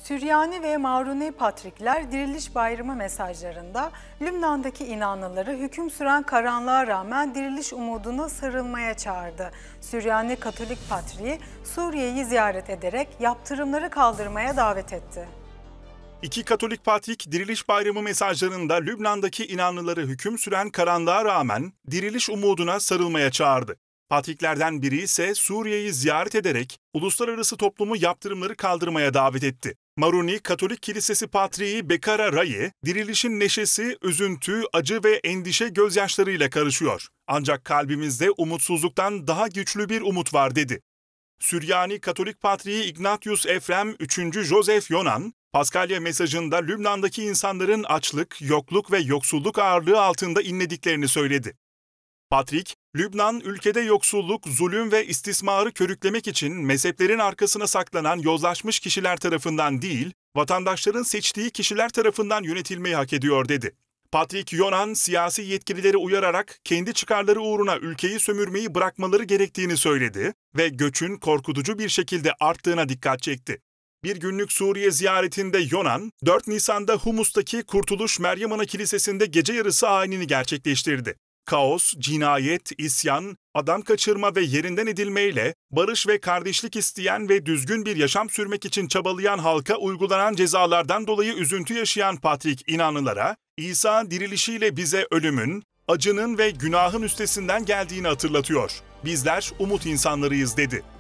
Süryani ve Maruni Patrikler Diriliş Bayramı mesajlarında Lübnan'daki inanlıları hüküm süren karanlığa rağmen diriliş umuduna sarılmaya çağırdı. Süryani Katolik Patriği Suriye'yi ziyaret ederek yaptırımları kaldırmaya davet etti. İki Katolik Patrik Diriliş Bayramı mesajlarında Lübnan'daki inanlıları hüküm süren karanlığa rağmen diriliş umuduna sarılmaya çağırdı. Patriklerden biri ise Suriye'yi ziyaret ederek uluslararası toplumu yaptırımları kaldırmaya davet etti. Maruni Katolik Kilisesi Patriği Bekara Rayi, dirilişin neşesi, üzüntü, acı ve endişe gözyaşlarıyla karışıyor. Ancak kalbimizde umutsuzluktan daha güçlü bir umut var dedi. Süryani Katolik Patriği Ignatius Efrem 3. Joseph Yonan, Paskalya mesajında Lübnan'daki insanların açlık, yokluk ve yoksulluk ağırlığı altında inlediklerini söyledi. Patrik, Lübnan ülkede yoksulluk, zulüm ve istismarı körüklemek için mezheplerin arkasına saklanan yozlaşmış kişiler tarafından değil, vatandaşların seçtiği kişiler tarafından yönetilmeyi hak ediyor dedi. Patrik Yonan, siyasi yetkilileri uyararak kendi çıkarları uğruna ülkeyi sömürmeyi bırakmaları gerektiğini söyledi ve göçün korkutucu bir şekilde arttığına dikkat çekti. Bir günlük Suriye ziyaretinde Yonan, 4 Nisan'da Humus'taki Kurtuluş Meryem Ana Kilisesi'nde gece yarısı ayinini gerçekleştirdi. Kaos, cinayet, isyan, adam kaçırma ve yerinden edilmeyle barış ve kardeşlik isteyen ve düzgün bir yaşam sürmek için çabalayan halka uygulanan cezalardan dolayı üzüntü yaşayan Patrik inanlılara, İsa dirilişiyle bize ölümün, acının ve günahın üstesinden geldiğini hatırlatıyor. Bizler umut insanlarıyız dedi.